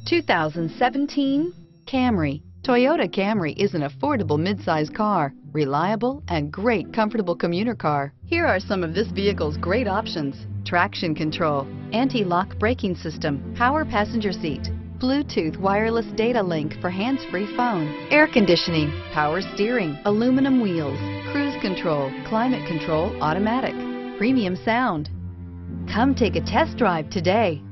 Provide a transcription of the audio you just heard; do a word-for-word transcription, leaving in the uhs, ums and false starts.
two thousand seventeen Camry. Toyota Camry is an affordable midsize car, reliable and great comfortable commuter car. Here are some of this vehicle's great options: traction control, anti-lock braking system, power passenger seat, Bluetooth wireless data link for hands-free phone, air conditioning, power steering, aluminum wheels, cruise control, climate control automatic, premium sound. Come take a test drive today.